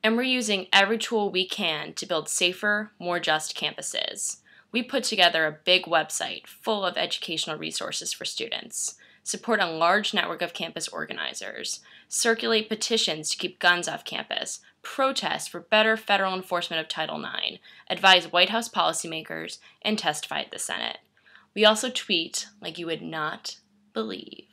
And we're using every tool we can to build safer, more just campuses. We put together a big website full of educational resources for students, support a large network of campus organizers, circulate petitions to keep guns off campus, protest for better federal enforcement of Title IX, advise White House policymakers, and testify at the Senate. We also tweet like you would not believe.